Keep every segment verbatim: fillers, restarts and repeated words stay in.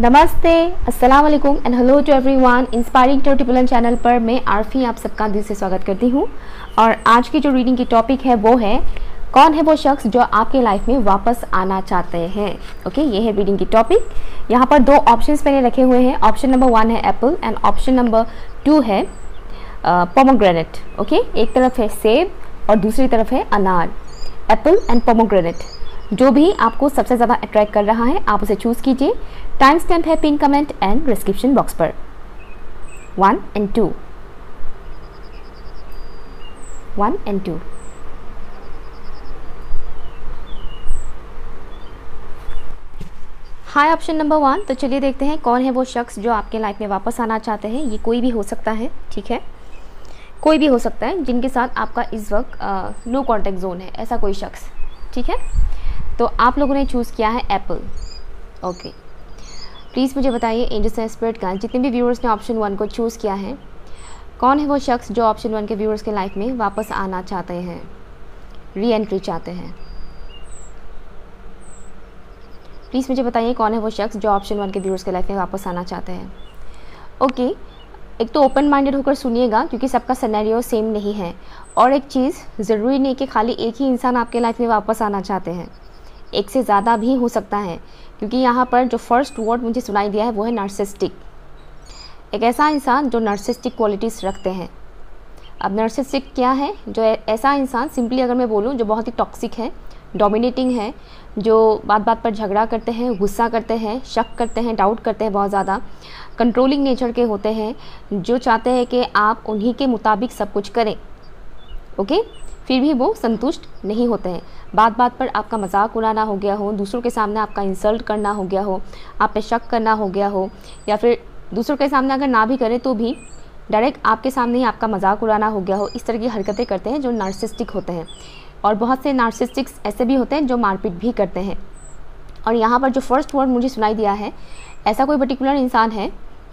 नमस्ते, अस्सलाम वालेकुम and hello to everyone. Inspiring two triple channel पर मैं आरफी आप सबका दिल से स्वागत करती हूँ। और आज की जो रीडिंग की टॉपिक है वो है कौन है वो शख्स जो आपके लाइफ में वापस आना चाहते हैं। ओके, ये है रीडिंग की टॉपिक। यहाँ पर दो ऑप्शंस मैंने रखे हुए हैं। ऑप्शन नंबर वन है apple and option number two है पोमोग्रेनेट। ओके, एक तरफ है सेब और दूसरी तरफ है अनार। एप्पल एंड पोमोग्रेनेट, जो भी आपको सबसे ज़्यादा अट्रैक्ट कर रहा है आप उसे चूज़ कीजिए। टाइम स्टैम्प है pin comment and description box पर। One and two, one and two. Hi option number one. तो चलिए देखते हैं कौन है वो शख्स जो आपके लाइफ में वापस आना चाहते हैं। ये कोई भी हो सकता है, ठीक है, कोई भी हो सकता है जिनके साथ आपका इस वक्त नो कॉन्टैक्ट जोन है, ऐसा कोई शख्स, ठीक है। तो आप लोगों ने चूज़ किया है एप्पल। ओके, प्लीज़ मुझे बताइए एंजल्स एंड स्पिरिट का जितने भी व्यूअर्स ने ऑप्शन वन को चूज़ किया है, कौन है वो शख्स जो ऑप्शन वन के व्यूअर्स के लाइफ में वापस आना चाहते हैं, री एंट्री चाहते हैं। प्लीज़ मुझे बताइए कौन है वो शख्स जो ऑप्शन वन के व्यूअर्स के लाइफ में वापस आना चाहते हैं। ओके, एक तो ओपन माइंडेड होकर सुनिएगा क्योंकि सबका सिनेरियो सेम नहीं है। और एक चीज़, ज़रूरी नहीं कि खाली एक ही इंसान आपके लाइफ में वापस आना चाहते हैं, एक से ज़्यादा भी हो सकता है। क्योंकि यहाँ पर जो फर्स्ट वर्ड मुझे सुनाई दिया है वो है नार्सिसिस्टिक। एक ऐसा इंसान जो नार्सिसिस्टिक क्वालिटीज़ रखते हैं। अब नार्सिसिस्टिक क्या है? जो ऐसा इंसान, सिंपली अगर मैं बोलूँ, जो बहुत ही टॉक्सिक है, डोमिनेटिंग है, जो बात बात पर झगड़ा करते हैं, गुस्सा करते हैं, शक करते हैं, डाउट करते हैं, बहुत ज़्यादा कंट्रोलिंग नेचर के होते हैं, जो चाहते हैं कि आप उन्हीं के मुताबिक सब कुछ करें। ओके, फिर भी वो संतुष्ट नहीं होते हैं। बात बात पर आपका मजाक उड़ाना हो गया हो, दूसरों के सामने आपका इंसल्ट करना हो गया हो, आप पे शक करना हो गया हो, या फिर दूसरों के सामने अगर ना भी करें तो भी डायरेक्ट आपके सामने ही आपका मजाक उड़ाना हो गया हो, इस तरह की हरकतें करते हैं जो नार्सिसिस्टिक होते हैं। और बहुत से नार्सिसिस्टिक्स ऐसे भी होते हैं जो मारपीट भी करते हैं। और यहाँ पर जो फर्स्ट वर्ड मुझे सुनाई दिया है, ऐसा कोई पर्टिकुलर इंसान है।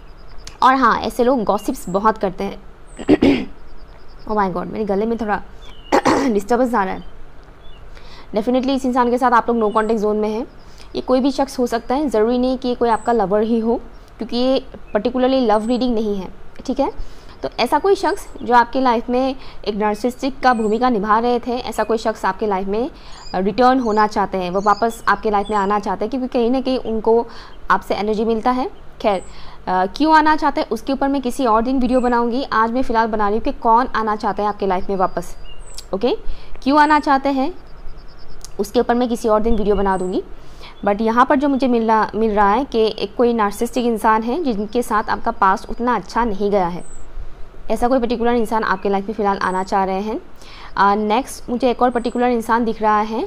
और हाँ, ऐसे लोग गॉसिप्स बहुत करते हैं। ओह माय गॉड, मेरे गले में थोड़ा डिस्टर्बेंस आ रहा है। डेफिनेटली इस इंसान के साथ आप लोग नो कॉन्टैक्ट जोन में हैं। ये कोई भी शख्स हो सकता है, ज़रूरी नहीं कि ये कोई आपका लवर ही हो, क्योंकि ये पर्टिकुलरली लव रीडिंग नहीं है, ठीक है। तो ऐसा कोई शख्स जो आपके लाइफ में एक नार्सिसिस्टिक का भूमिका निभा रहे थे, ऐसा कोई शख्स आपके लाइफ में रिटर्न होना चाहते हैं, वो वापस आपके लाइफ में आना चाहते हैं, क्योंकि कहीं ना कहीं उनको आपसे एनर्जी मिलता है। खैर, क्यों आना चाहते हैं उसके ऊपर मैं किसी और दिन वीडियो बनाऊंगी। आज मैं फ़िलहाल बना रही हूँ कि कौन आना चाहते हैं आपके लाइफ में वापस। ओके, क्यों आना चाहते हैं उसके ऊपर मैं किसी और दिन वीडियो बना दूंगी। बट यहाँ पर जो मुझे मिल रहा मिल रहा है कि एक कोई नार्सिसिस्टिक इंसान है जिनके साथ आपका पास्ट उतना अच्छा नहीं गया है, ऐसा कोई पर्टिकुलर इंसान आपके लाइफ में फ़िलहाल आना चाह रहे हैं। नेक्स्ट uh, मुझे एक और पर्टिकुलर इंसान दिख रहा है।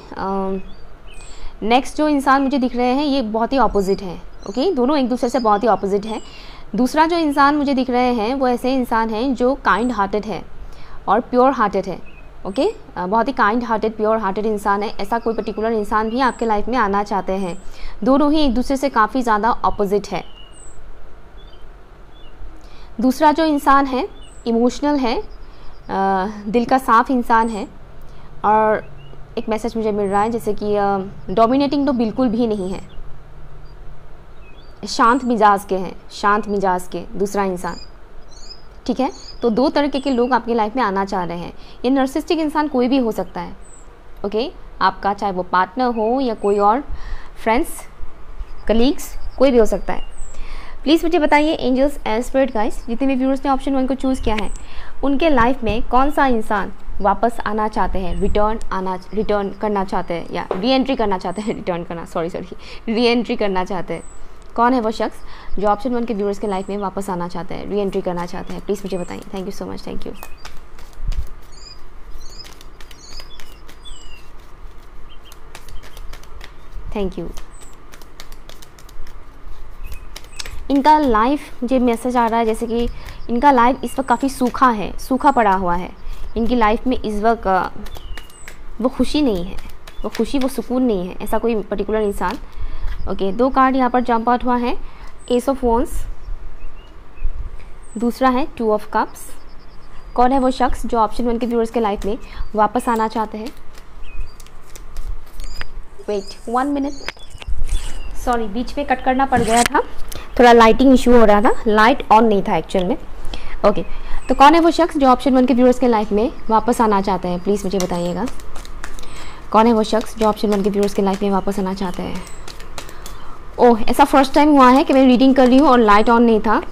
नेक्स्ट uh, जो इंसान मुझे दिख रहे हैं ये बहुत ही ऑपोजिट है। Okay okay? दोनों एक दूसरे से बहुत ही ऑपोजिट है। दूसरा जो इंसान मुझे दिख रहे हैं वो ऐसे इंसान हैं जो काइंड हार्टेड है और प्योर हार्टेड है। Okay okay? uh, बहुत ही काइंड हार्टेड, प्योर हार्टेड इंसान है। ऐसा कोई पर्टिकुलर इंसान भी आपके लाइफ में आना चाहते हैं। दोनों ही एक दूसरे से काफ़ी ज़्यादा ऑपोजिट है। दूसरा जो इंसान है इमोशनल है, आ, दिल का साफ इंसान है। और एक मैसेज मुझे मिल रहा है जैसे कि डोमिनेटिंग तो बिल्कुल भी नहीं है, शांत मिजाज के हैं, शांत मिजाज के दूसरा इंसान, ठीक है। तो दो तरीके के लोग आपकी लाइफ में आना चाह रहे हैं। ये नार्सिसिस्टिक इंसान कोई भी हो सकता है। ओके, आपका चाहे वो पार्टनर हो या कोई और फ्रेंड्स, कलीग्स, कोई भी हो सकता है। प्लीज़ मुझे बताइए एंजल्स एंड स्पिरिट गाइस, जितने भी व्यूअर्स ने ऑप्शन वन को चूज़ किया है, उनके लाइफ में कौन सा इंसान वापस आना चाहते हैं, रिटर्न आना रिटर्न करना चाहते हैं या री एंट्री करना चाहते हैं, रिटर्न करना सॉरी सॉरी री एंट्री करना चाहते हैं। कौन है वो शख्स जो ऑप्शन वन के व्यूअर्स के लाइफ में वापस आना चाहते हैं, री एंट्री करना चाहते हैं? प्लीज़ मुझे बताइए। Thank you so much, thank you. Thank you. इनका लाइफ, मुझे मैसेज आ रहा है जैसे कि इनका लाइफ इस वक्त काफ़ी सूखा है, सूखा पड़ा हुआ है। इनकी लाइफ में इस वक्त वो खुशी नहीं है, वो खुशी वो सुकून नहीं है, ऐसा कोई पर्टिकुलर इंसान। ओके, दो कार्ड यहाँ पर जंप आउट हुआ है, एस ऑफ वॉन्स, दूसरा है टू ऑफ कप्स। कौन है वो शख्स जो ऑप्शन वन के व्यूअर्स के लाइफ में वापस आना चाहते हैं? वेट वन मिनट, सॉरी बीच में कट करना पड़ गया था। थोड़ा लाइटिंग इशू हो रहा था, लाइट ऑन नहीं था एक्चुअल में। ओके, तो कौन है वो शख्स जो ऑप्शन वन के व्यूअर्स के लाइफ में वापस आना चाहते हैं, प्लीज़ मुझे बताइएगा। कौन है वो शख्स जो ऑप्शन वन के व्यूअर्स के लाइफ में वापस आना चाहते हैं। ओह, ऐसा फर्स्ट टाइम हुआ है कि मैं रीडिंग कर रही हूँ और लाइट ऑन नहीं था।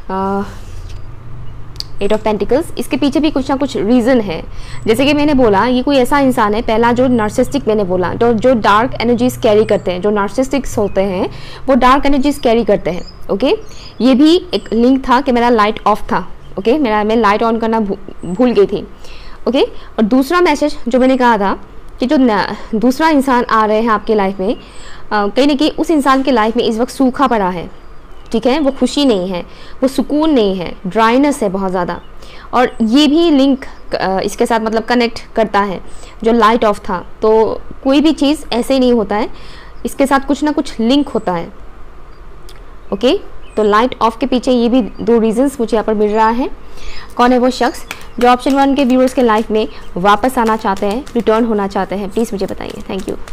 एट ऑफ पेंटिकल्स, इसके पीछे भी कुछ ना कुछ रीज़न है। जैसे कि मैंने बोला, ये कोई ऐसा इंसान है, पहला जो नार्सिस्टिक मैंने बोला, जो जो डार्क एनर्जीज कैरी करते हैं, जो नार्सिस्टिक्स होते हैं वो डार्क एनर्जीज कैरी करते हैं। ओके, ये भी एक लिंक था कि मेरा लाइट ऑफ था। ओके, मेरा मैं लाइट ऑन करना भू, भूल गई थी। ओके, और दूसरा मैसेज जो मैंने कहा था कि जो दूसरा इंसान आ रहे हैं आपके लाइफ में, कहीं ना कहीं उस इंसान के लाइफ में इस वक्त सूखा पड़ा है। ठीक है, वो खुशी नहीं है, वो सुकून नहीं है, ड्राइनेस है बहुत ज़्यादा। और ये भी लिंक इसके साथ मतलब कनेक्ट करता है, जो लाइट ऑफ था। तो कोई भी चीज़ ऐसे ही नहीं होता है, इसके साथ कुछ ना कुछ लिंक होता है। ओके, तो लाइट ऑफ के पीछे ये भी दो रीजंस मुझे यहाँ पर मिल रहा है। कौन है वो शख्स जो ऑप्शन वन के व्यूअर्स के लाइफ में वापस आना चाहते हैं, रिटर्न होना चाहते हैं, प्लीज़ मुझे बताइए। Thank you.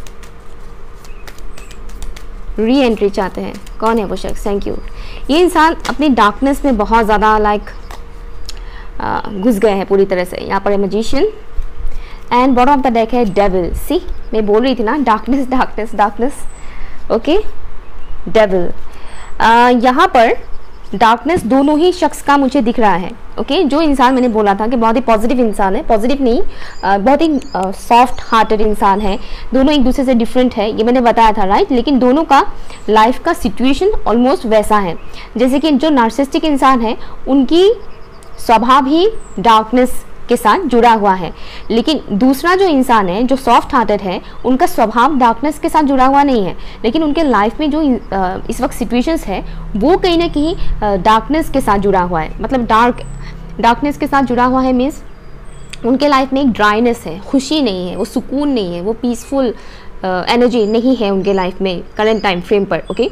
री एंट्री चाहते हैं, कौन है वो शख्स। Thank you. ये इंसान अपनी डार्कनेस में बहुत ज़्यादा लाइक घुस गए हैं पूरी तरह से। यहाँ पर magician and bottom of the deck है डेविल। सी, मैं बोल रही थी ना, darkness darkness darkness. Okay, devil. यहाँ पर डार्कनेस दोनों ही शख्स का मुझे दिख रहा है। Okay okay? जो इंसान मैंने बोला था कि बहुत ही पॉजिटिव इंसान है, पॉजिटिव नहीं आ, बहुत ही सॉफ्ट हार्टेड इंसान है, दोनों एक दूसरे से डिफरेंट है, ये मैंने बताया था, राइट। लेकिन दोनों का लाइफ का सिचुएशन ऑलमोस्ट वैसा है। जैसे कि जो नार्सिस्टिक इंसान है उनकी स्वभाव ही डार्कनेस के साथ जुड़ा हुआ है, लेकिन दूसरा जो इंसान है जो सॉफ्ट हार्टेड है उनका स्वभाव डार्कनेस के साथ जुड़ा हुआ नहीं है, लेकिन उनके लाइफ में जो इस वक्त सिचुएशंस है वो कहीं ना कहीं डार्कनेस के साथ जुड़ा हुआ है। मतलब डार्क डार्कनेस के साथ जुड़ा हुआ है मीन्स उनके लाइफ में एक ड्राइनेस है, खुशी नहीं है, वो सुकून नहीं है, वो पीसफुल एनर्जी नहीं है उनके लाइफ में करंट टाइम फ्रेम पर। ओके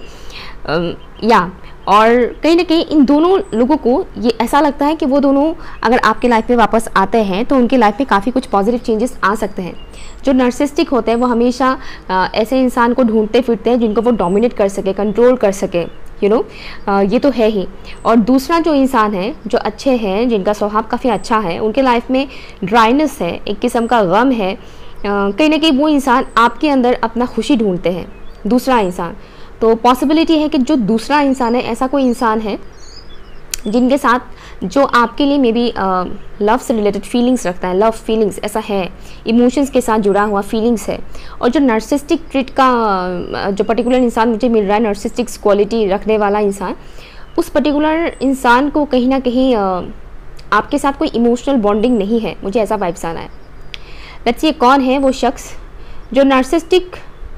या और कहीं ना कहीं इन दोनों लोगों को ये ऐसा लगता है कि वो दोनों अगर आपके लाइफ में वापस आते हैं तो उनके लाइफ में काफ़ी कुछ पॉजिटिव चेंजेस आ सकते हैं। जो नार्सिस्टिक होते हैं वो हमेशा आ, ऐसे इंसान को ढूंढते फिरते हैं जिनको वो डोमिनेट कर सके, कंट्रोल कर सके, यू नो, ये तो है ही। और दूसरा जो इंसान है जो अच्छे हैं, जिनका स्वभाव काफ़ी अच्छा है, उनके लाइफ में ड्राइनेस है, एक किस्म का गम है। कहीं ना कहीं वो इंसान आपके अंदर अपना खुशी ढूंढते हैं, दूसरा इंसान। तो पॉसिबिलिटी है कि जो दूसरा इंसान है ऐसा कोई इंसान है जिनके साथ जो आपके लिए मे बी लव से रिलेटेड फीलिंग्स रखता है, लव फीलिंग्स ऐसा है, इमोशंस के साथ जुड़ा हुआ फीलिंग्स है। और जो नार्सिस्टिक ट्रीट का uh, जो पर्टिकुलर इंसान मुझे मिल रहा है, नार्सिस्टिक क्वालिटी रखने वाला इंसान, उस पर्टिकुलर इंसान को कहीं ना कहीं uh, आपके साथ कोई इमोशनल बॉन्डिंग नहीं है, मुझे ऐसा वाइब्स आ रहा है। लेट्स सी कौन है वो शख्स जो नार्सिस्टिक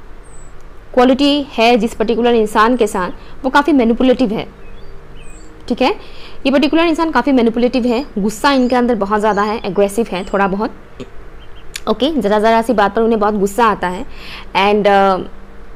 क्वालिटी है जिस पर्टिकुलर इंसान के साथ, वो काफ़ी मैनिपुलेटिव है। ठीक है, ये पर्टिकुलर इंसान काफ़ी मैनिपुलेटिव है, गुस्सा इनके अंदर बहुत ज़्यादा है, एग्रेसिव है थोड़ा बहुत। ओके, ज़रा ज़रा सी बात पर उन्हें बहुत गुस्सा आता है एंड uh,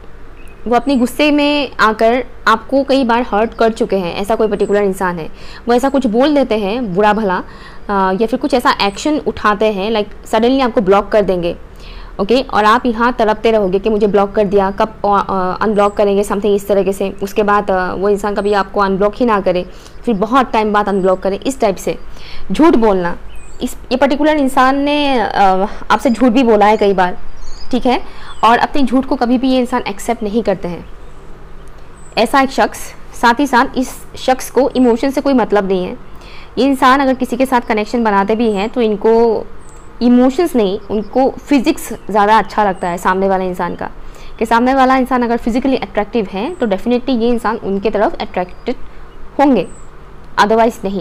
वो अपने गुस्से में आकर आपको कई बार हर्ट कर चुके हैं। ऐसा कोई पर्टिकुलर इंसान है, वो ऐसा कुछ बोल देते हैं बुरा भला uh, या फिर कुछ ऐसा एक्शन उठाते हैं, लाइक सडनली आपको ब्लॉक कर देंगे। Okay okay? और आप यहाँ तड़पते रहोगे कि मुझे ब्लॉक कर दिया, कब अनब्लॉक करेंगे, समथिंग इस तरीके से। उसके बाद वो इंसान कभी आपको अनब्लॉक ही ना करे, फिर बहुत टाइम बाद अनब्लॉक करे, इस टाइप से झूठ बोलना। इस ये पर्टिकुलर इंसान ने आपसे झूठ भी बोला है कई बार, ठीक है, और अपने झूठ को कभी भी ये इंसान एक्सेप्ट नहीं करते हैं। ऐसा एक शख्स, साथ ही साथ इस शख्स को इमोशन से कोई मतलब नहीं है। ये इंसान अगर किसी के साथ कनेक्शन बनाते भी हैं तो इनको इमोशंस नहीं, उनको फिज़िक्स ज़्यादा अच्छा लगता है सामने वाले इंसान का, कि सामने वाला इंसान अगर फिज़िकली अट्रैक्टिव है तो डेफिनेटली ये इंसान उनके तरफ अट्रैक्टेड होंगे, अदरवाइज़ नहीं।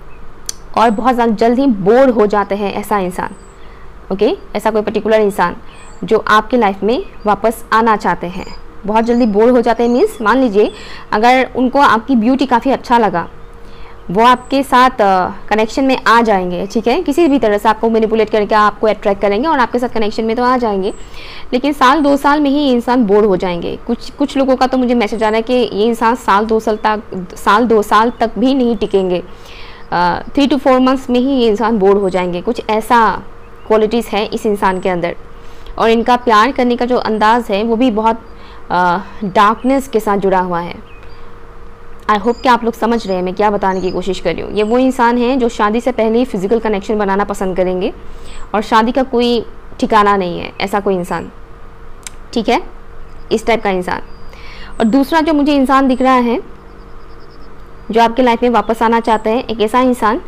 और बहुत ज़्यादा जल्द ही बोर हो जाते हैं ऐसा इंसान। ओके, ऐसा कोई पर्टिकुलर इंसान जो आपके लाइफ में वापस आना चाहते हैं, बहुत जल्दी बोर हो जाते हैं। मीन्स मान लीजिए अगर उनको आपकी ब्यूटी काफ़ी अच्छा लगा, वो आपके साथ कनेक्शन uh, में आ जाएंगे, ठीक है, किसी भी तरह से आपको मैनिपुलेट करके आपको अट्रैक्ट करेंगे और आपके साथ कनेक्शन में तो आ जाएंगे, लेकिन साल दो साल में ही ये इंसान बोर हो जाएंगे। कुछ कुछ लोगों का तो मुझे मैसेज आ रहा है कि ये इंसान साल दो साल तक साल दो साल तक भी नहीं टिकेंगे, थ्री टू फोर मंथ्स में ही ये इंसान बोर हो जाएंगे। कुछ ऐसा क्वालिटीज़ है इस इंसान के अंदर। और इनका प्यार करने का जो अंदाज़ है वो भी बहुत डार्कनेस uh, के साथ जुड़ा हुआ है। आई होप कि आप लोग समझ रहे हैं मैं क्या बताने की कोशिश कर रही हूँ। ये वो इंसान हैं जो शादी से पहले ही फिजिकल कनेक्शन बनाना पसंद करेंगे और शादी का कोई ठिकाना नहीं है, ऐसा कोई इंसान, ठीक है, इस टाइप का इंसान। और दूसरा जो मुझे इंसान दिख रहा है जो आपके लाइफ में वापस आना चाहते हैं, एक ऐसा इंसान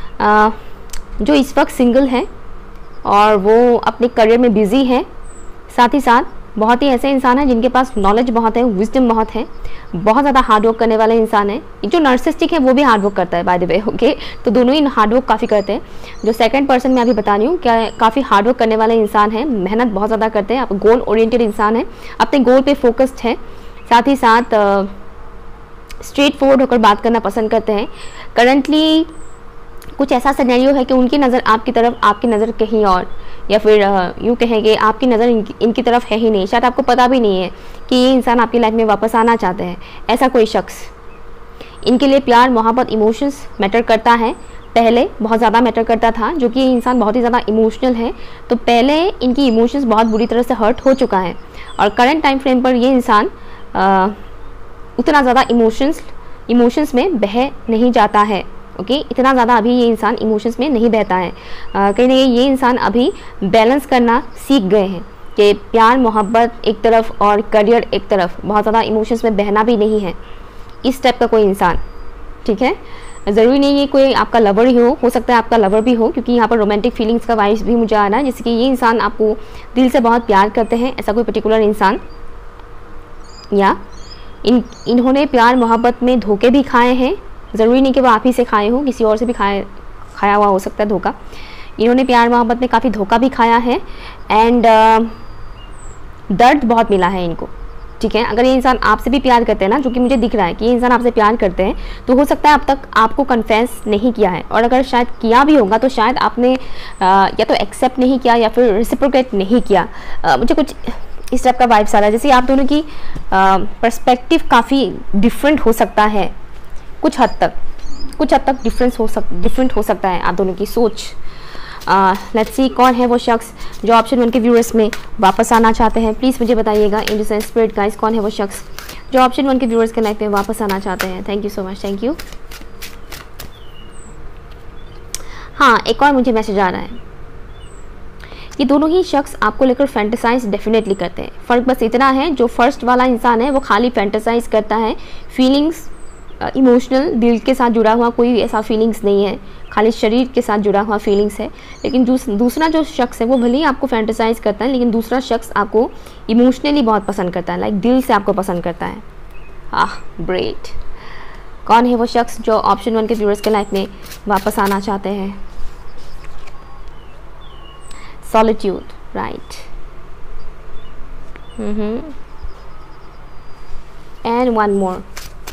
जो इस वक्त सिंगल है और वो अपने करियर में बिजी है, साथ ही साथ बहुत ही ऐसे इंसान हैं जिनके पास नॉलेज बहुत है, विजडम बहुत है, बहुत ज़्यादा हार्डवर्क करने वाले इंसान है। जो नार्सिसिस्टिक है वो भी हार्डवर्क करता है बाय द वे, ओके, तो दोनों ही हार्डवर्क काफ़ी करते हैं। जो सेकंड पर्सन मैं अभी बता रही हूँ क्या काफ़ी हार्डवर्क करने वाले इंसान है, मेहनत बहुत ज़्यादा करते हैं, आप गोल ओरिएंटेड इंसान है, अपने गोल पे फोकस्ड है, साथ ही साथ स्ट्रेट फॉरवर्ड होकर बात करना पसंद करते हैं। करंटली कुछ ऐसा सिनेरियो है कि उनकी नज़र आपकी तरफ, आपकी नज़र कहीं और, या फिर यूँ कहेंगे आपकी नज़र इनकी, इनकी तरफ है ही नहीं, शायद आपको पता भी नहीं है कि ये इंसान आपकी लाइफ में वापस आना चाहते हैं। ऐसा कोई शख्स, इनके लिए प्यार, मोहब्बत, इमोशंस मैटर करता है, पहले बहुत ज़्यादा मैटर करता था, जो कि ये इंसान बहुत ही ज़्यादा इमोशनल है, तो पहले इनकी इमोशंस बहुत बुरी तरह से हर्ट हो चुका है और करंट टाइम फ्रेम पर ये इंसान आ, उतना ज़्यादा इमोशंस इमोशंस में बह नहीं जाता है, ओके okay? इतना ज़्यादा अभी ये इंसान इमोशंस में नहीं बहता है। कहीं ना कहीं ये इंसान अभी बैलेंस करना सीख गए हैं कि प्यार मोहब्बत एक तरफ और करियर एक तरफ, बहुत ज़्यादा इमोशंस में बहना भी नहीं है, इस टाइप का कोई इंसान, ठीक है। ज़रूरी नहीं है कोई आपका लवर ही हो हो सकता है आपका लवर भी हो, क्योंकि यहाँ पर रोमांटिक फीलिंग्स का वाइब्स भी मुझे आ रहा है, जैसे कि ये इंसान आपको दिल से बहुत प्यार करते हैं, ऐसा कोई पर्टिकुलर इंसान, या इन इन्होंने प्यार मोहब्बत में धोखे भी खाए हैं। ज़रूरी नहीं कि वो आप ही से खाए हो, किसी और से भी खाए खाया हुआ हो सकता है धोखा। इन्होंने प्यार मोहब्बत में काफ़ी धोखा भी खाया है एंड uh, दर्द बहुत मिला है इनको, ठीक है। अगर ये इंसान आपसे भी प्यार करते हैं ना, जो कि मुझे दिख रहा है कि ये इंसान आपसे प्यार करते हैं, तो हो सकता है अब तक आपको कन्फेस नहीं किया है, और अगर शायद किया भी होगा तो शायद आपने uh, या तो एक्सेप्ट नहीं किया या फिर रेसिप्रोकेट नहीं किया। uh, मुझे कुछ इस टाइप का वाइब्स आ रहा है, जैसे आप दोनों की पर्सपेक्टिव काफ़ी डिफरेंट हो सकता है, कुछ हद तक कुछ हद तक डिफरेंस हो सक डिफरेंट हो सकता है आप दोनों की सोच। लेट्स सी कौन है वो शख्स जो ऑप्शन वन के व्यूअर्स में वापस आना चाहते हैं। प्लीज़ मुझे बताइएगा इन द स्पिरिट गाइस, कौन है वो शख्स जो ऑप्शन वन के व्यूअर्स के लाइफ में वापस आना चाहते हैं। Thank you so much, thank you. हाँ, एक और मुझे मैसेज आ रहा है, ये दोनों ही शख्स आपको लेकर फैंटेसाइज डेफिनेटली करते हैं। फ़र्क बस इतना है, जो फर्स्ट वाला इंसान है वो खाली फैंटेसाइज करता है, फीलिंग्स इमोशनल दिल के साथ जुड़ा हुआ कोई ऐसा फीलिंग्स नहीं है, खाली शरीर के साथ जुड़ा हुआ फीलिंग्स है। लेकिन दूस, दूसरा जो शख्स है वो भले ही आपको फैंटेसाइज करता है, लेकिन दूसरा शख्स आपको इमोशनली बहुत पसंद करता है, लाइक दिल से आपको पसंद करता है। आह ग्रेट, कौन है वो शख्स जो ऑप्शन वन के व्यूअर्स के लाइफ में वापस आना चाहते हैं। Solitude, right, and one more,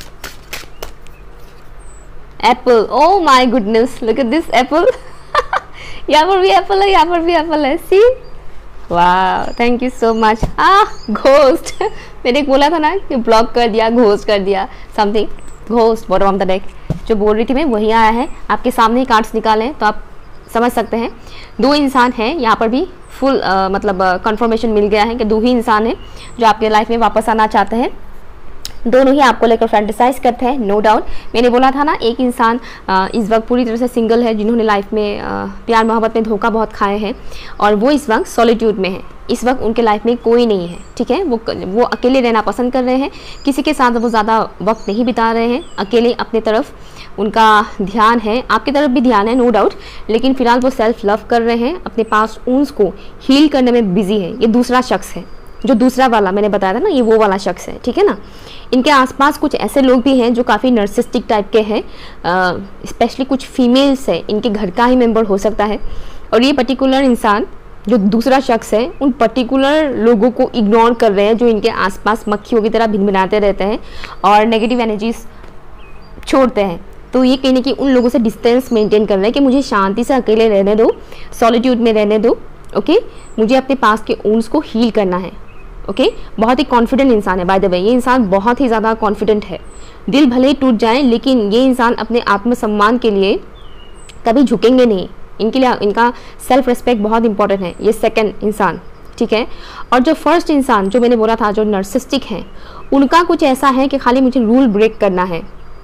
apple. Oh my goodness, look at this apple. यहाँ पर भी एप्पल है, यहाँ पर भी एप्पल है, सी, वाह, thank you so much. Ah ghost, मैंने बोला था ना कि ब्लॉक कर दिया, घोस्ट कर दिया, something ghost, bottom of the deck, जो बोल रही थी मैं वही आया है। आपके सामने ही कार्ड्स निकालें तो आप समझ सकते हैं दो इंसान हैं यहाँ पर भी, फुल uh, मतलब कंफर्मेशन uh, मिल गया है कि दो ही इंसान हैं जो आपके लाइफ में वापस आना चाहते हैं। दोनों ही आपको लेकर फैंटेसाइज करते हैं, नो डाउट। मैंने बोला था ना एक इंसान आ, इस वक्त पूरी तरह से सिंगल है, जिन्होंने लाइफ में आ, प्यार मोहब्बत में धोखा बहुत खाए हैं, और वो इस वक्त सॉलिट्यूड में है। इस वक्त उनके लाइफ में कोई नहीं है, ठीक है, वो वो अकेले रहना पसंद कर रहे हैं, किसी के साथ वो ज़्यादा वक्त नहीं बिता रहे हैं, अकेले अपने तरफ उनका ध्यान है, आपकी तरफ भी ध्यान है नो डाउट, लेकिन फिलहाल वो सेल्फ लव कर रहे हैं, अपने पास ऊंस को हील करने में बिजी है। ये दूसरा शख्स है, जो दूसरा वाला मैंने बताया था ना, ये वो वाला शख्स है, ठीक है ना। इनके आसपास कुछ ऐसे लोग भी हैं जो काफ़ी नर्सिस्टिक टाइप के हैं, स्पेशली कुछ फीमेल्स है, इनके घर का ही मेंबर हो सकता है, और ये पर्टिकुलर इंसान जो दूसरा शख्स है उन पर्टिकुलर लोगों को इग्नोर कर रहे हैं, जो इनके आसपास मक्खियों की तरह भिनभिनाते रहते हैं और नेगेटिव एनर्जीज छोड़ते हैं। तो ये कहीं ना कहीं उन लोगों से डिस्टेंस मेंटेन कर रहे हैं कि मुझे शांति से अकेले रहने दो, सॉलिट्यूड में रहने दो, ओके, मुझे अपने पास के ऊंस को हील करना है, ओके। बहुत ही कॉन्फिडेंट इंसान है बाय द वे, ये इंसान बहुत ही ज़्यादा कॉन्फिडेंट है, दिल भले ही टूट जाए लेकिन ये इंसान अपने आत्मसम्मान के लिए कभी झुकेंगे नहीं, इनके लिए इनका सेल्फ रिस्पेक्ट बहुत इंपॉर्टेंट है, ये सेकंड इंसान, ठीक है। और जो फर्स्ट इंसान जो मैंने बोला था जो नर्सिस्टिक है, उनका कुछ ऐसा है कि खाली मुझे रूल ब्रेक करना है,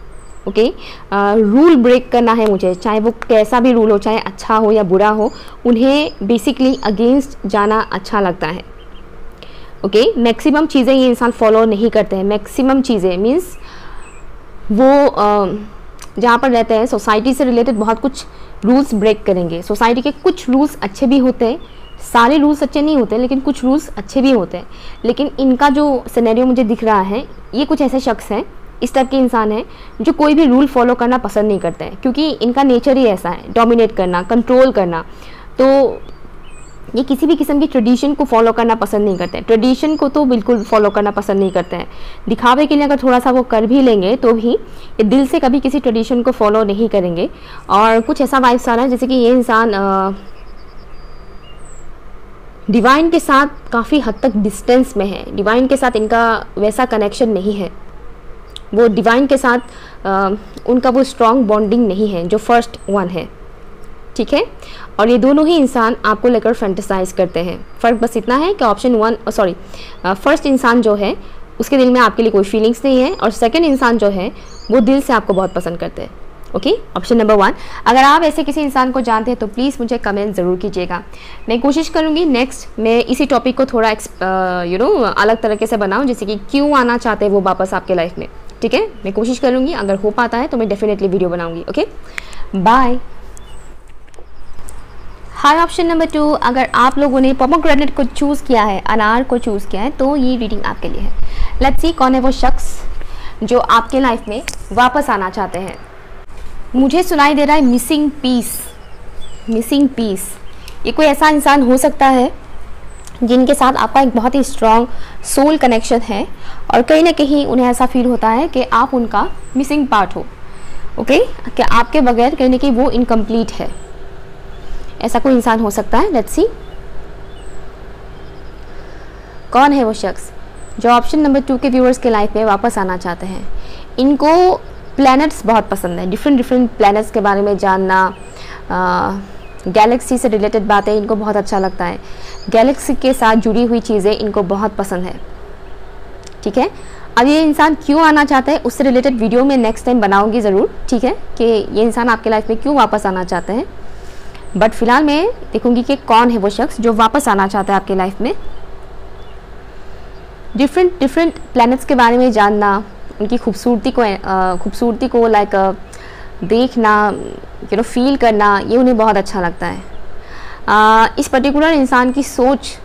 ओके, रूल ब्रेक करना है मुझे, चाहे वो कैसा भी रूल हो, चाहे अच्छा हो या बुरा हो, उन्हें बेसिकली अगेंस्ट जाना अच्छा लगता है। ओके, मैक्सिमम चीज़ें ये इंसान फॉलो नहीं करते हैं। मैक्सिमम चीज़ें मीन्स वो uh, जहाँ पर रहते हैं सोसाइटी से रिलेटेड बहुत कुछ रूल्स ब्रेक करेंगे। सोसाइटी के कुछ रूल्स अच्छे भी होते हैं, सारे रूल्स अच्छे नहीं होते, लेकिन कुछ रूल्स अच्छे भी होते हैं। लेकिन इनका जो सिनेरियो मुझे दिख रहा है, ये कुछ ऐसे शख्स हैं, इस टाइप के इंसान हैं जो कोई भी रूल फॉलो करना पसंद नहीं करते हैं, क्योंकि इनका नेचर ही ऐसा है, डोमिनेट करना, कंट्रोल करना। तो ये किसी भी किस्म की ट्रेडिशन को फॉलो करना पसंद नहीं करते हैं। ट्रेडिशन को तो बिल्कुल फॉलो करना पसंद नहीं करते हैं। दिखावे के लिए अगर थोड़ा सा वो कर भी लेंगे तो भी ये दिल से कभी किसी ट्रेडिशन को फॉलो नहीं करेंगे। और कुछ ऐसा वाइब्स आ रहा है जैसे कि ये इंसान डिवाइन के साथ काफ़ी हद तक डिस्टेंस में है। डिवाइन के साथ इनका वैसा कनेक्शन नहीं है, वो डिवाइन के साथ आ, उनका वो स्ट्रॉन्ग बॉन्डिंग नहीं है जो फर्स्ट वन है, ठीक है। और ये दोनों ही इंसान आपको लेकर फैंटेसाइज करते हैं। फ़र्क बस इतना है कि ऑप्शन वन सॉरी फर्स्ट इंसान जो है उसके दिल में आपके लिए कोई फीलिंग्स नहीं है, और सेकंड इंसान जो है वो दिल से आपको बहुत पसंद करते हैं। Okay, option number one. अगर आप ऐसे किसी इंसान को जानते हैं तो प्लीज़ मुझे कमेंट ज़रूर कीजिएगा। मैं कोशिश करूँगी नेक्स्ट मैं इसी टॉपिक को थोड़ा यू नो अलग तरीके से बनाऊँ, जैसे कि क्यों आना चाहते हैं वो वापस आपके लाइफ में, ठीक है। मैं कोशिश करूँगी, अगर हो पाता है तो मैं डेफिनेटली वीडियो बनाऊँगी। Okay, bye. Hi, option number two. अगर आप लोगों ने पोमोग्रेनेट को चूज़ किया है, अनार को चूज़ किया है, तो ये रीडिंग आपके लिए है। लेट्स सी कौन है वो शख्स जो आपके लाइफ में वापस आना चाहते हैं। मुझे सुनाई दे रहा है मिसिंग पीस, मिसिंग पीस। ये कोई ऐसा इंसान हो सकता है जिनके साथ आपका एक बहुत ही स्ट्रॉन्ग सोल कनेक्शन है, और कहीं ना कहीं उन्हें ऐसा फील होता है कि आप उनका मिसिंग पार्ट हो। ओके, कि आपके बगैर कहीं ना कहीं वो इनकम्प्लीट है। ऐसा कोई इंसान हो सकता है। लेट्स सी कौन है वो शख्स जो ऑप्शन नंबर टू के व्यूअर्स के लाइफ में वापस आना चाहते हैं। इनको प्लैनेट्स बहुत पसंद है, डिफरेंट डिफरेंट प्लैनेट्स के बारे में जानना, गैलेक्सी से रिलेटेड बातें इनको बहुत अच्छा लगता है। गैलेक्सी के साथ जुड़ी हुई चीज़ें इनको बहुत पसंद है, ठीक है। अब ये इंसान क्यों आना चाहता है उससे रिलेटेड वीडियो में नेक्स्ट टाइम बनाऊंगी ज़रूर, ठीक है, कि ये इंसान आपके लाइफ में क्यों वापस आना चाहते हैं। बट फिलहाल मैं देखूंगी कि कौन है वो शख्स जो वापस आना चाहता है आपके लाइफ में। डिफरेंट डिफरेंट प्लैनेट्स के बारे में जानना, उनकी खूबसूरती को खूबसूरती को लाइक देखना, यू नो फील करना, ये उन्हें बहुत अच्छा लगता है। आ, इस पर्टिकुलर इंसान की सोच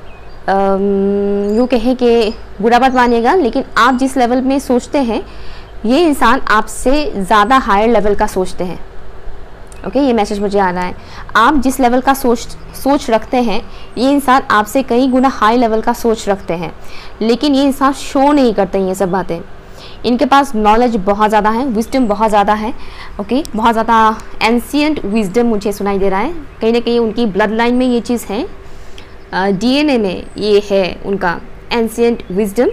यूँ कहें कि बुरा बात मानिएगा, लेकिन आप जिस लेवल में सोचते हैं ये इंसान आपसे ज़्यादा हायर लेवल का सोचते हैं। ओके okay, ये मैसेज मुझे आ रहा है। आप जिस लेवल का सोच सोच रखते हैं ये इंसान आपसे कई गुना हाई लेवल का सोच रखते हैं, लेकिन ये इंसान शो नहीं करते हैं ये सब बातें। इनके पास नॉलेज बहुत ज़्यादा है, विजडम बहुत ज़्यादा है। ओके okay, बहुत ज़्यादा एंशिएंट विजडम मुझे सुनाई दे रहा है। कहीं ना कहीं उनकी ब्लड लाइन में ये चीज़ है, डीएनए में ये है उनका एंशिएंट विजडम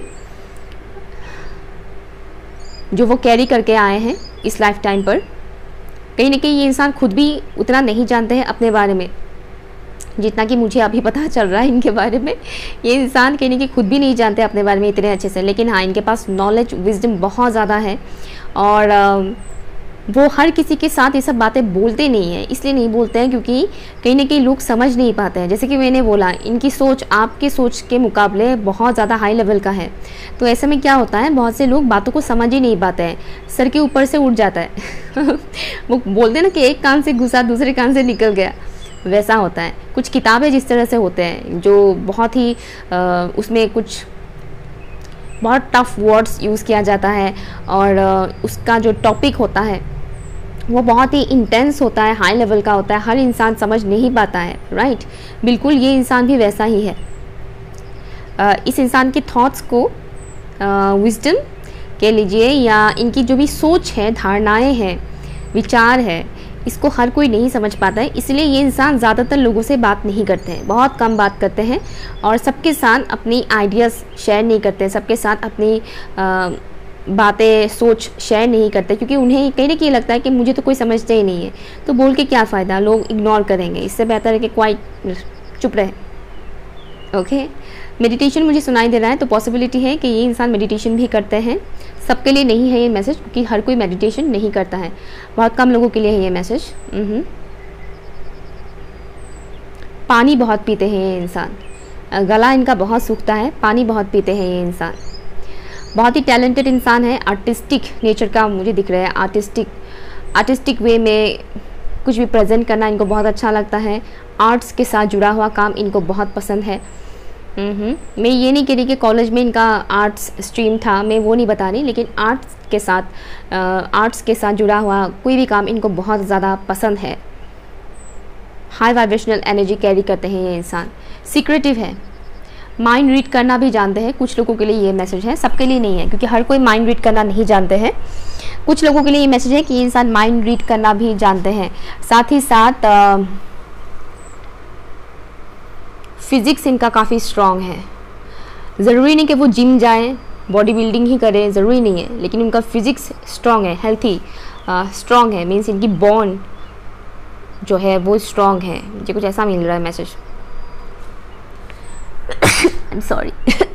जो वो कैरी करके आए हैं इस लाइफ टाइम पर। कहीं ना कहीं ये इंसान खुद भी उतना नहीं जानते हैं अपने बारे में जितना कि मुझे अभी पता चल रहा है इनके बारे में। ये इंसान कहीं ना कहीं खुद भी नहीं जानते अपने बारे में इतने अच्छे से, लेकिन हाँ इनके पास नॉलेज विजडम बहुत ज़्यादा है, और वो हर किसी के साथ ये सब बातें बोलते नहीं हैं। इसलिए नहीं बोलते हैं क्योंकि कहीं ना कहीं लोग समझ नहीं पाते हैं। जैसे कि मैंने बोला, इनकी सोच आपके सोच के मुकाबले बहुत ज़्यादा हाई लेवल का है। तो ऐसे में क्या होता है, बहुत से लोग बातों को समझ ही नहीं पाते हैं, सर के ऊपर से उड़ जाता है वो बोलते हैं ना कि एक कान से घुसा दूसरे कान से निकल गया, वैसा होता है। कुछ किताबें जिस तरह से होते हैं जो बहुत ही आ, उसमें कुछ बहुत टफ वर्ड्स यूज़ किया जाता है, और आ, उसका जो टॉपिक होता है वो बहुत ही इंटेंस होता है, हाई लेवल का होता है, हर इंसान समझ नहीं पाता है। राइट, बिल्कुल ये इंसान भी वैसा ही है। आ, इस इंसान के थॉट्स को विजडम कह लीजिए, या इनकी जो भी सोच है, धारणाएं हैं, विचार है, इसको हर कोई नहीं समझ पाता है। इसलिए ये इंसान ज़्यादातर लोगों से बात नहीं करते हैं, बहुत कम बात करते हैं, और सबके साथ अपनी आइडियाज़ शेयर नहीं करते हैं, सबके साथ अपनी आ, बातें सोच शेयर नहीं करते, क्योंकि उन्हें कहीं ना कहीं लगता है कि मुझे तो कोई समझते ही नहीं है, तो बोल के क्या फ़ायदा, लोग इग्नोर करेंगे, इससे बेहतर है कि क्वाइट चुप रहे। ओके मेडिटेशन मुझे सुनाई दे रहा है, तो पॉसिबिलिटी है कि ये इंसान मेडिटेशन भी करते हैं। सबके लिए नहीं है ये मैसेज, क्योंकि हर कोई मेडिटेशन नहीं करता है, बहुत कम लोगों के लिए है ये मैसेज। पानी बहुत पीते हैं ये इंसान, गला इनका बहुत सूखता है, पानी बहुत पीते हैं ये इंसान। बहुत ही टैलेंटेड इंसान है, आर्टिस्टिक नेचर का मुझे दिख रहा है। आर्टिस्टिक आर्टिस्टिक वे में कुछ भी प्रेजेंट करना इनको बहुत अच्छा लगता है। आर्ट्स के साथ जुड़ा हुआ काम इनको बहुत पसंद है। मैं ये नहीं कह रही कि कॉलेज में इनका आर्ट्स स्ट्रीम था, मैं वो नहीं बता रही, लेकिन आर्ट्स के साथ आर्ट्स के साथ जुड़ा हुआ कोई भी काम इनको बहुत ज़्यादा पसंद है। हाई वाइब्रेशनल एनर्जी कैरी करते हैं ये इंसान। सीक्रेटिव है, माइंड रीड करना भी जानते हैं। कुछ लोगों के लिए ये मैसेज है, सबके लिए नहीं है, क्योंकि हर कोई माइंड रीड करना नहीं जानते हैं। कुछ लोगों के लिए ये मैसेज है कि ये इंसान माइंड रीड करना भी जानते हैं। साथ ही साथ आ, फिजिक्स इनका काफ़ी स्ट्रॉन्ग है। ज़रूरी नहीं कि वो जिम जाएं, बॉडी बिल्डिंग ही करें, ज़रूरी नहीं है, लेकिन उनका फिजिक्स स्ट्रॉन्ग है, हेल्थी स्ट्रॉन्ग है। मीन्स इनकी बोन जो है वो स्ट्रॉन्ग है। मुझे कुछ ऐसा मिल रहा है message. I am sorry.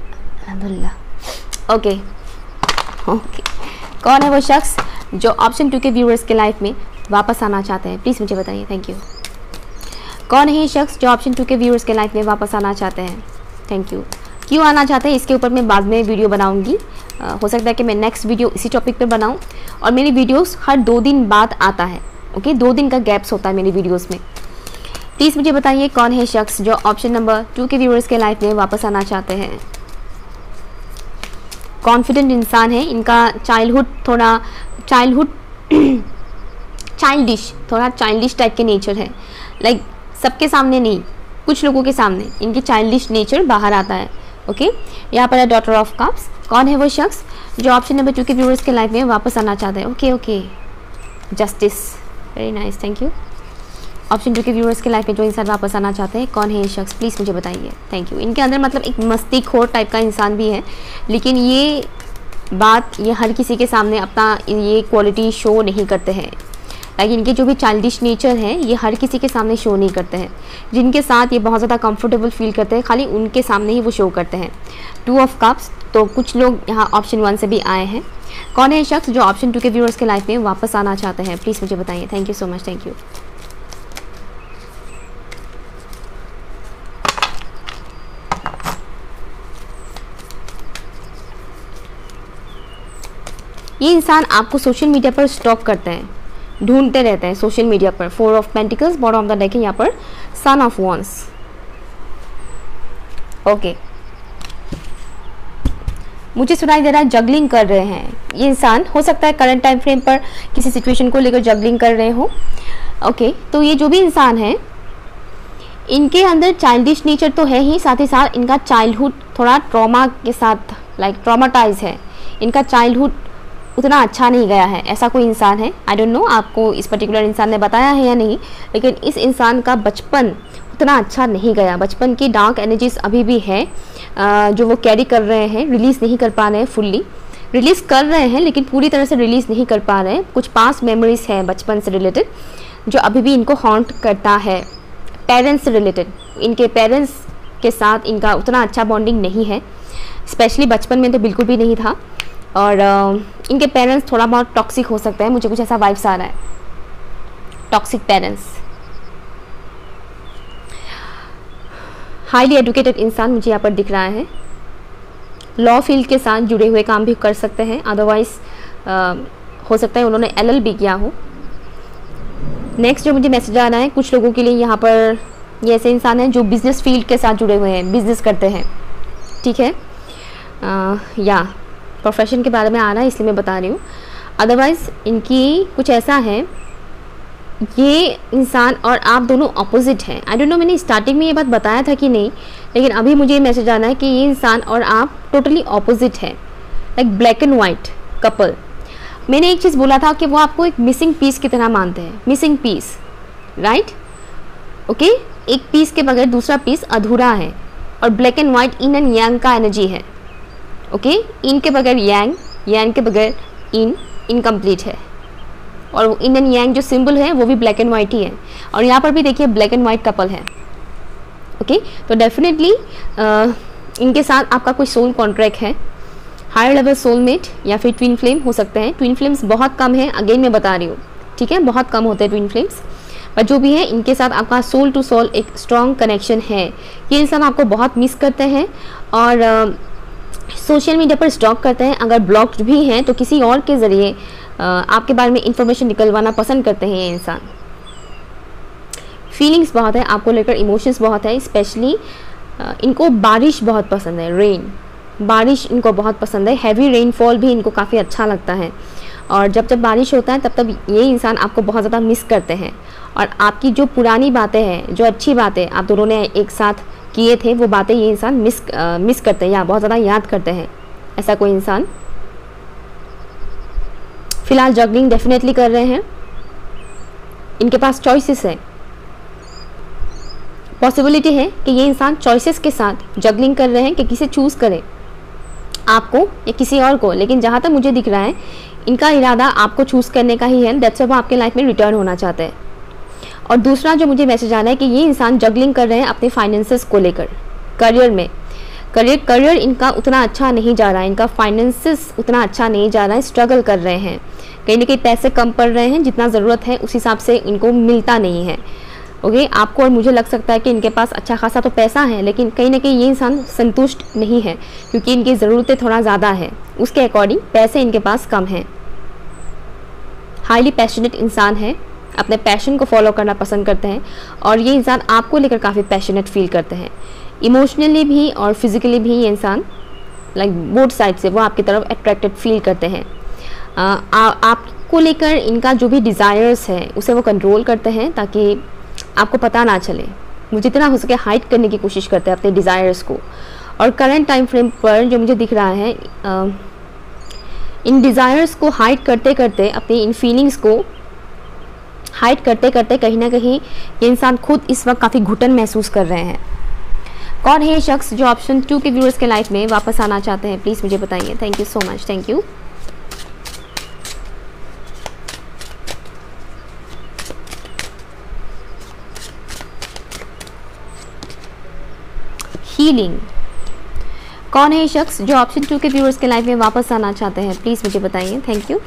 Okay okay कौन है वो शख्स जो ऑप्शन टू के व्यूअर्स के लाइफ में वापस आना चाहते हैं? प्लीज़ मुझे बताइए। Thank you. कौन है ये शख्स जो ऑप्शन टू के व्यूअर्स के लाइफ में वापस आना चाहते हैं? Thank you. क्यों आना चाहते हैं इसके ऊपर मैं बाद में वीडियो बनाऊंगी। आ, हो सकता है कि मैं नेक्स्ट वीडियो इसी टॉपिक पर बनाऊं। और मेरी वीडियोस हर दो दिन बाद आता है। ओके, दो दिन का गैप्स होता है मेरी वीडियोस में। प्लीज़ मुझे बताइए कौन है शख्स जो ऑप्शन नंबर टू के व्यूअर्स के लाइफ में वापस आना चाहते हैं? कॉन्फिडेंट इंसान है, इनका चाइल्डहुड थोड़ा चाइल्डहुड चाइल्डिश थोड़ा चाइल्डिश टाइप के नेचर है। लाइक like, सबके सामने नहीं, कुछ लोगों के सामने इनकी चाइल्डिश नेचर बाहर आता है। Okay okay? यहाँ पर है डॉटर ऑफ कप्स। कौन है वो शख्स जो ऑप्शन नंबर टू के व्यूअर्स के लाइफ में वापस आना चाहते हैं? Okay okay justice, very nice, thank you. Option two के व्यूअर्स के लाइफ में जो इंसान वापस आना चाहते हैं, कौन है ये शख्स? प्लीज़ मुझे बताइए। Thank you. इनके अंदर मतलब एक मस्तीखोर टाइप का इंसान भी है, लेकिन ये बात ये हर किसी के सामने अपना ये क्वालिटी शो नहीं करते हैं। लाइक इनके जो भी चाइल्डिश नेचर है ये हर किसी के सामने शो नहीं करते हैं। जिनके साथ ये बहुत ज़्यादा कंफर्टेबल फील करते हैं, खाली उनके सामने ही वो शो करते हैं। टू ऑफ कप्स, तो कुछ लोग यहाँ ऑप्शन वन से भी आए हैं। कौन है ये शख्स जो ऑप्शन टू के व्यूअर्स के लाइफ में वापस आना चाहते हैं? प्लीज़ मुझे बताइए। Thank you so much, thank you. ये इंसान आपको सोशल मीडिया पर स्टॉक करते हैं, ढूंढते रहते हैं सोशल मीडिया पर। Four of pentacles, bottom of the deck है यहाँ पर सन ऑफ वॉन्स। ओके, मुझे सुनाई दे रहा है जगलिंग कर रहे हैं ये इंसान। हो सकता है करंट टाइम फ्रेम पर किसी सिचुएशन को लेकर जगलिंग कर रहे हो। ओके, तो ये जो भी इंसान है इनके अंदर चाइल्डिश नेचर तो है ही, साथ ही साथ इनका चाइल्डहुड थोड़ा ट्रॉमा के साथ लाइक ट्रॉमाटाइज है। इनका चाइल्डहुड उतना अच्छा नहीं गया है, ऐसा कोई इंसान है। आई डोंट नो आपको इस पर्टिकुलर इंसान ने बताया है या नहीं, लेकिन इस इंसान का बचपन उतना अच्छा नहीं गया। बचपन की डार्क एनर्जीज अभी भी है जो वो कैरी कर रहे हैं, रिलीज़ नहीं कर पा रहे हैं। फुल्ली रिलीज़ कर रहे हैं लेकिन पूरी तरह से रिलीज़ नहीं कर पा रहे हैं। कुछ पास मेमोरीज हैं बचपन से रिलेटेड जो अभी भी इनको हॉन्ट करता है। पेरेंट्स से रिलेटेड, इनके पेरेंट्स के साथ इनका उतना अच्छा बॉन्डिंग नहीं है, स्पेशली बचपन में तो बिल्कुल भी नहीं था। और uh, इनके पेरेंट्स थोड़ा बहुत टॉक्सिक हो सकता है, मुझे कुछ ऐसा वाइब्स आ रहा है। Toxic parents. हाईली एजुकेटेड इंसान मुझे यहाँ पर दिख रहा है। लॉ फील्ड के साथ जुड़े हुए काम भी कर सकते हैं, अदरवाइज uh, हो सकता है उन्होंने एल एल बी किया हो। नेक्स्ट जो मुझे मैसेज आ रहा है, कुछ लोगों के लिए यहाँ पर ये ऐसे इंसान हैं जो बिजनेस फील्ड के साथ जुड़े हुए हैं, बिजनेस करते हैं। ठीक है, uh, या प्रोफेशन के बारे में आ रहा है इसलिए मैं बता रही हूँ। अदरवाइज़ इनकी कुछ ऐसा है, ये इंसान और आप दोनों अपोजिट हैं। आई डोंट नो मैंने स्टार्टिंग में ये बात बताया था कि नहीं, लेकिन अभी मुझे ये मैसेज आना है कि ये इंसान और आप टोटली अपोजिट है, like black and white couple. मैंने एक चीज़ बोला था कि वो आपको एक मिसिंग पीस की तरह मानते हैं, मिसिंग पीस, राइट? ओके, एक पीस के बगैर दूसरा पीस अधूरा है। और black and white yin and yang का एनर्जी है। Okay okay? इन के बगैर यांग, यांग के बगैर इन, इनकम्प्लीट है। और इन एंड यांग जो सिंबल है वो भी ब्लैक एंड वाइट ही है। और यहाँ पर भी देखिए ब्लैक एंड वाइट कपल है। Okay okay? तो डेफिनेटली इनके साथ आपका कोई सोल कॉन्ट्रैक्ट है, हायर लेवल सोलमेट या फिर ट्विन फ्लेम हो सकते हैं। ट्विन फ्लेम्स बहुत कम है, अगेन मैं बता रही हूँ, ठीक है, बहुत कम होते हैं ट्विन फ्लेम्स, पर जो भी है इनके साथ आपका सोल टू सोल एक स्ट्रॉन्ग कनेक्शन है। ये इंसान आपको बहुत मिस करते हैं और सोशल मीडिया पर स्टॉक करते हैं। अगर ब्लॉक्ड भी हैं तो किसी और के ज़रिए आपके बारे में इंफॉर्मेशन निकलवाना पसंद करते हैं ये इंसान। फीलिंग्स बहुत है आपको लेकर, इमोशंस बहुत है, स्पेशली इनको बारिश बहुत पसंद है, रेन, बारिश इनको बहुत पसंद है। हैवी रेनफॉल भी इनको काफ़ी अच्छा लगता है और जब जब बारिश होता है तब तब ये इंसान आपको बहुत ज़्यादा मिस करते हैं और आपकी जो पुरानी बातें हैं, जो अच्छी बातें आप दोनों ने एक साथ किए थे, वो बातें ये इंसान मिस आ, मिस करते हैं या बहुत ज़्यादा याद करते हैं। ऐसा कोई इंसान फिलहाल जगलिंग डेफिनेटली कर रहे हैं। इनके पास चॉइसेस है, पॉसिबिलिटी है कि ये इंसान चॉइसेस के साथ जगलिंग कर रहे हैं कि किसे चूज़ करें, आपको या किसी और को। लेकिन जहाँ तक मुझे दिख रहा है इनका इरादा आपको चूज़ करने का ही है, दैट्स व्हाई वो आपके लाइफ में रिटर्न होना चाहते हैं। और दूसरा जो मुझे मैसेज आ रहा है कि ये इंसान जगलिंग कर रहे हैं अपने फाइनेंसेस को लेकर, करियर में। करियर करियर इनका उतना अच्छा नहीं जा रहा है, इनका फाइनेंसेस उतना अच्छा नहीं जा रहा है, स्ट्रगल कर रहे हैं, कहीं ना कहीं पैसे कम पड़ रहे हैं, जितना ज़रूरत है उस हिसाब से इनको मिलता नहीं है। ओके, आपको और मुझे लग सकता है कि इनके पास अच्छा खासा तो पैसा है, लेकिन कहीं ना कहीं ये इंसान संतुष्ट नहीं है क्योंकि इनकी ज़रूरतें थोड़ा ज़्यादा है, उसके अकॉर्डिंग पैसे इनके पास कम हैं। हाईली पैशनेट इंसान है, अपने पैशन को फॉलो करना पसंद करते हैं और ये इंसान आपको लेकर काफ़ी पैशनेट फील करते हैं, इमोशनली भी और फिज़िकली भी। ये इंसान लाइक बोथ साइड से वो आपकी तरफ अट्रैक्टेड फील करते हैं। आ, आ, आपको लेकर इनका जो भी डिज़ायर्स है उसे वो कंट्रोल करते हैं ताकि आपको पता ना चले। वो जितना हो सके हाइड करने की कोशिश करते हैं अपने डिज़ायर्स को। और करंट टाइम फ्रेम पर जो मुझे दिख रहा है, आ, इन डिज़ायर्स को हाइड करते करते, अपनी इन फीलिंग्स को हाइड करते करते कहीं ना कहीं ये इंसान खुद इस वक्त काफ़ी घुटन महसूस कर रहे हैं। कौन है ये शख्स जो ऑप्शन टू के व्यूअर्स के लाइफ में वापस आना चाहते हैं, प्लीज़ मुझे बताइए। Thank you so much, thank you. Healing. कौन है ये शख्स जो ऑप्शन टू के व्यूअर्स के लाइफ में वापस आना चाहते हैं, प्लीज़ मुझे बताइए। Thank you.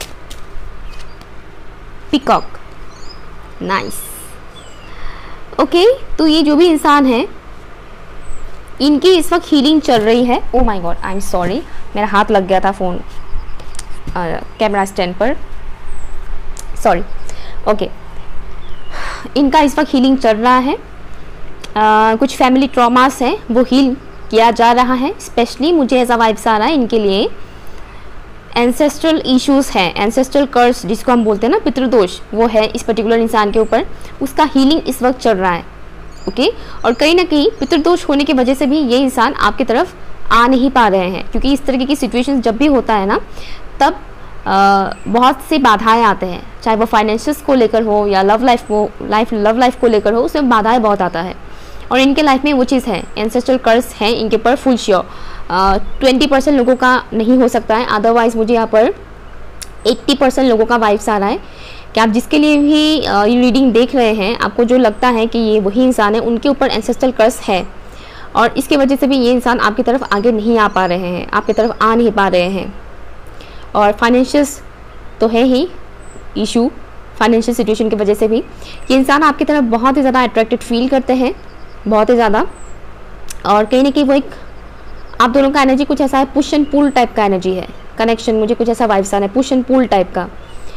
Peacock, nice. Okay, तो ये जो भी इंसान है इनकी इस वक्त हीलिंग चल रही है। Oh my god, I am sorry, मेरा हाथ लग गया था फ़ोन कैमरा स्टैंड पर, सॉरी। ओके, इनका इस वक्त हीलिंग चल रहा है। Uh, कुछ फैमिली ट्रॉमास हैं वो हील किया जा रहा है। स्पेशली मुझे ऐसा वाइब्स आ रहा है इनके लिए एंसेस्ट्रल इश्यूज हैं, एंसेस्ट्रल कर्स जिसको हम बोलते हैं ना, पितृदोष, वो है इस पर्टिकुलर इंसान के ऊपर, उसका हीलिंग इस वक्त चल रहा है। ओके, और कहीं ना कहीं पितृदोष होने की वजह से भी ये इंसान आपकी तरफ आ नहीं पा रहे हैं क्योंकि इस तरीके की सिचुएशन जब भी होता है ना तब आ, बहुत से बाधाएं आते हैं, चाहे वो फाइनेंशियल्स को लेकर हो या लव लाइफ को लाइफ लव लाइफ को लेकर हो, उसमें बाधाएं बहुत आता है। और इनके लाइफ में वो चीज़ है, एंसेस्ट्रल कर्स हैं इनके पर फुल श्योर। ट्वेंटी परसेंट लोगों का नहीं हो सकता है, अदरवाइज़ मुझे यहाँ पर एट्टी परसेंट लोगों का वाइब्स आ रहा है कि आप जिसके लिए भी ये रीडिंग देख रहे हैं, आपको जो लगता है कि ये वही इंसान है, उनके ऊपर एंसेस्ट्रल कर्स है और इसकी वजह से भी ये इंसान आपकी तरफ आगे नहीं आ पा रहे हैं, आपकी तरफ आ नहीं पा रहे हैं। और फाइनेंशियल्स तो है ही इशू, फाइनेंशियल सिचुएशन की वजह से भी ये इंसान आपकी तरफ बहुत ही ज़्यादा अट्रैक्टेड फील करते हैं, बहुत ही ज़्यादा। और कहीं ना कहीं वो एक आप दोनों का एनर्जी कुछ ऐसा है, पुश एंड पुल टाइप का एनर्जी है, कनेक्शन, मुझे कुछ ऐसा वाइब्स आ रहा है, पुश एंड पुल टाइप का।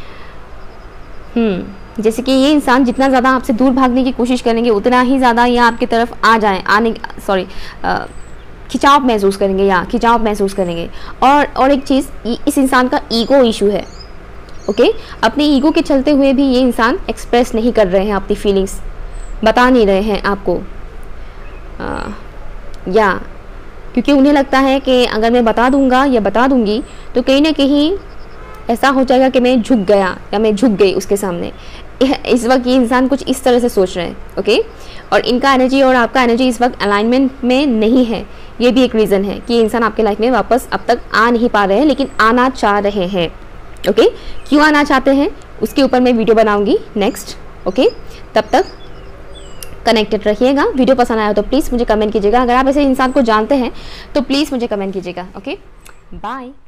हम्म जैसे कि ये इंसान जितना ज़्यादा आपसे दूर भागने की कोशिश करेंगे उतना ही ज़्यादा ये आपकी तरफ आ जाए, आने सॉरी खिंचाव महसूस करेंगे या खिंचाव महसूस करेंगे। और और एक चीज़, इस इंसान का ईगो इशू है। ओके, अपने ईगो के चलते हुए भी ये इंसान एक्सप्रेस नहीं कर रहे हैं अपनी फीलिंग्स, बता नहीं रहे हैं आपको, आ, या क्योंकि उन्हें लगता है कि अगर मैं बता दूंगा या बता दूंगी तो कहीं ना कहीं ऐसा हो जाएगा कि मैं झुक गया या मैं झुक गई उसके सामने। इस वक्त ये इंसान कुछ इस तरह से सोच रहे हैं। ओके, और इनका एनर्जी और आपका एनर्जी इस वक्त अलाइनमेंट में नहीं है, ये भी एक रीज़न है कि ये इंसान आपके लाइफ में वापस अब तक आ नहीं पा रहे हैं, लेकिन आना चाह रहे हैं। ओके, क्यों आना चाहते हैं उसके ऊपर मैं वीडियो बनाऊंगी नेक्स्ट। ओके, तब तक कनेक्टेड रहिएगा। वीडियो पसंद आया तो प्लीज़ मुझे कमेंट कीजिएगा। अगर आप ऐसे इंसान को जानते हैं तो प्लीज़ मुझे कमेंट कीजिएगा। Okay, bye.